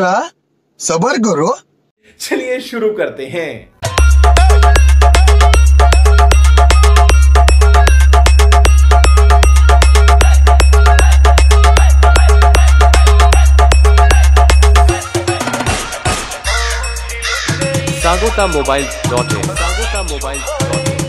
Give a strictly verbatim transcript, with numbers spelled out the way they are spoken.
जरा सब्र करो। चलिए शुरू करते हैं। Sagota mobile dot in Sagota mobile dot in